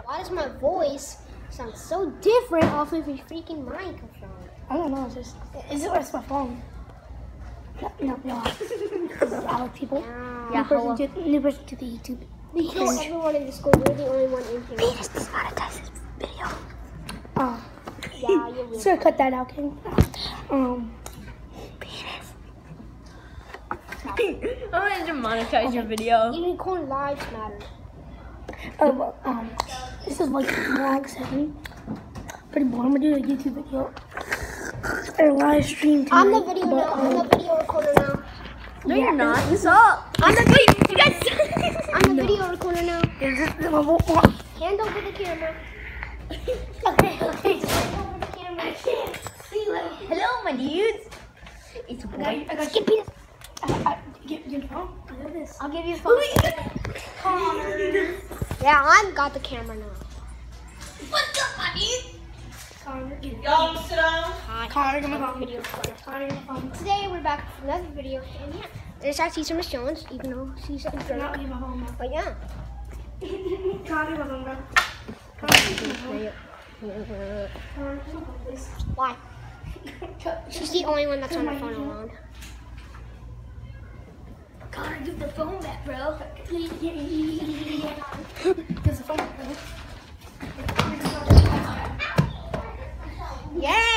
Why does my voice sound so different off of your freaking microphone? I don't know. It's just, is it my phone? No. Hello, people. Yeah, New person to the YouTube. You know everyone in the school, you're the only one in here. Penis demonetize this video. Oh. Yeah, you will. Sure, cut that out, King. Penis. I'm gonna demonetize your video. Unicorn lives matter. Oh, well, this is like vlog 7. Pretty boring. I'm gonna do a YouTube video. Or live stream tonight. I'm the video now. I'm the video recorder now. No, you're not. What's up? I'm the video. You guys. I'm the video recorder now. Is this the Hand over the camera. Okay. Hand over the camera. I can't see it. Hello, my dudes. It's I white. got get penis. Get your phone. I got this. I'll give you a phone. Yeah, I've got the camera now. What's up, my dude? Y'all sit down. Hi. Connor, come on. Video recorder. Today we're back with another video, and yeah, there's actually some Jones, even though she's a Not girl. leave my phone now. But yeah. Connor, my phone now. Why? She's the only one that's on her phone alone. Connor, give the phone back, bro. Give the phone back, bro. Yeah.